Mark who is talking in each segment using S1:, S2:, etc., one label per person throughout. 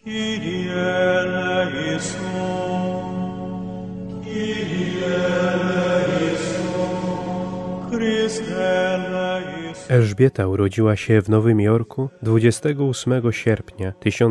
S1: Kyrie eleison, Kyrie eleison, Chryste eleison.
S2: Elżbieta urodziła się w Nowym Jorku 28 sierpnia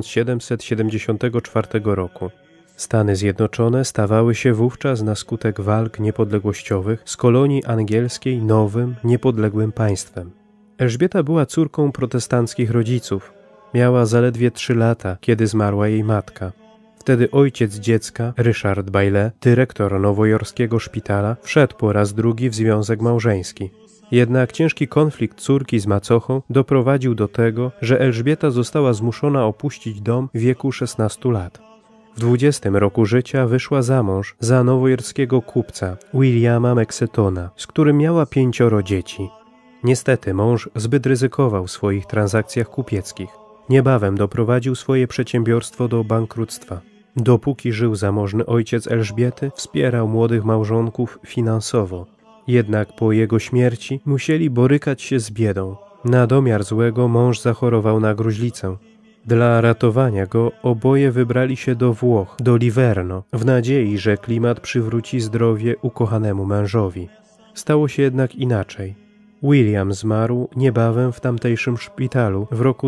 S2: 1774 roku. Stany Zjednoczone stawały się wówczas na skutek walk niepodległościowych z kolonii angielskiej nowym, niepodległym państwem. Elżbieta była córką protestanckich rodziców. Miała zaledwie 3 lata, kiedy zmarła jej matka. Wtedy ojciec dziecka, Richard Bailey, dyrektor nowojorskiego szpitala, wszedł po raz drugi w związek małżeński. Jednak ciężki konflikt córki z macochą doprowadził do tego, że Elżbieta została zmuszona opuścić dom w wieku 16 lat. W 20 roku życia wyszła za mąż za nowojorskiego kupca Williama Mexetona, z którym miała 5 dzieci. Niestety mąż zbyt ryzykował w swoich transakcjach kupieckich. Niebawem doprowadził swoje przedsiębiorstwo do bankructwa. Dopóki żył zamożny ojciec Elżbiety, wspierał młodych małżonków finansowo. Jednak po jego śmierci musieli borykać się z biedą. Na domiar złego mąż zachorował na gruźlicę. Dla ratowania go oboje wybrali się do Włoch, do Liverno, w nadziei, że klimat przywróci zdrowie ukochanemu mężowi. Stało się jednak inaczej. William zmarł niebawem w tamtejszym szpitalu w roku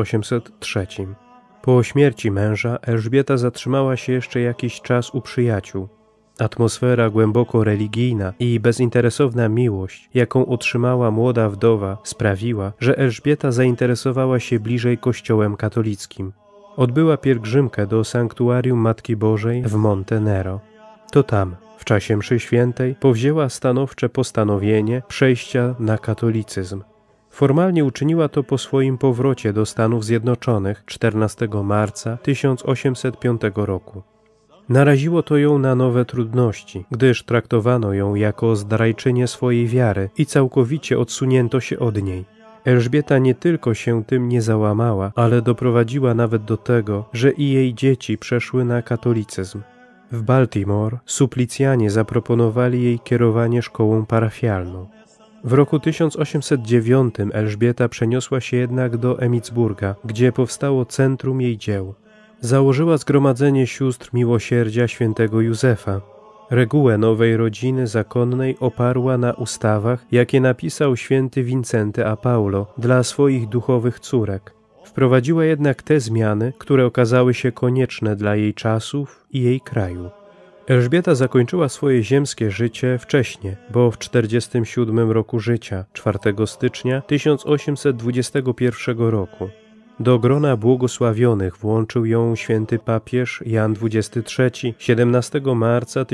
S2: 1803. Po śmierci męża Elżbieta zatrzymała się jeszcze jakiś czas u przyjaciół. Atmosfera głęboko religijna i bezinteresowna miłość, jaką otrzymała młoda wdowa, sprawiła, że Elżbieta zainteresowała się bliżej kościołem katolickim. Odbyła pielgrzymkę do sanktuarium Matki Bożej w Monte Nero. To tam, w czasie mszy świętej, powzięła stanowcze postanowienie przejścia na katolicyzm. Formalnie uczyniła to po swoim powrocie do Stanów Zjednoczonych 14 marca 1805 roku. Naraziło to ją na nowe trudności, gdyż traktowano ją jako zdrajczynię swojej wiary i całkowicie odsunięto się od niej. Elżbieta nie tylko się tym nie załamała, ale doprowadziła nawet do tego, że i jej dzieci przeszły na katolicyzm. W Baltimore suplicjanie zaproponowali jej kierowanie szkołą parafialną. W roku 1809 Elżbieta przeniosła się jednak do Emmittsburga, gdzie powstało centrum jej dzieł. Założyła Zgromadzenie Sióstr Miłosierdzia Świętego Józefa. Regułę nowej rodziny zakonnej oparła na ustawach, jakie napisał święty Wincenty a Paulo dla swoich duchowych córek. Wprowadziła jednak te zmiany, które okazały się konieczne dla jej czasów i jej kraju. Elżbieta zakończyła swoje ziemskie życie wcześnie, bo w 47 roku życia, 4 stycznia 1821 roku. Do grona błogosławionych włączył ją święty papież Jan XXIII 17 marca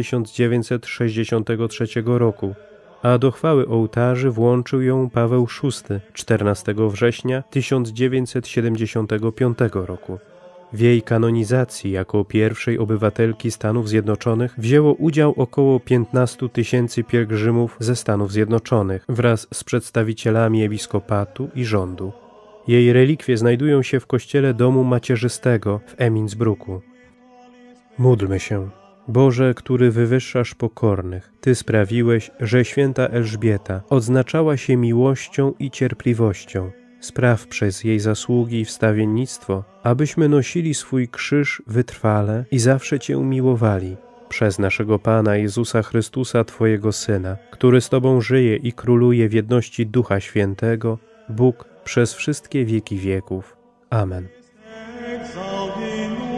S2: 1963 roku, a do chwały ołtarzy włączył ją Paweł VI 14 września 1975 roku. W jej kanonizacji jako pierwszej obywatelki Stanów Zjednoczonych wzięło udział około 15 000 pielgrzymów ze Stanów Zjednoczonych wraz z przedstawicielami episkopatu i rządu. Jej relikwie znajdują się w kościele domu macierzystego w Emmittsburgu. Módlmy się. Boże, który wywyższasz pokornych, Ty sprawiłeś, że święta Elżbieta odznaczała się miłością i cierpliwością. Spraw przez jej zasługi i wstawiennictwo, abyśmy nosili swój krzyż wytrwale i zawsze Cię miłowali. Przez naszego Pana Jezusa Chrystusa, Twojego Syna, który z Tobą żyje i króluje w jedności Ducha Świętego, Bóg przez wszystkie wieki wieków. Amen.
S1: Exaudimos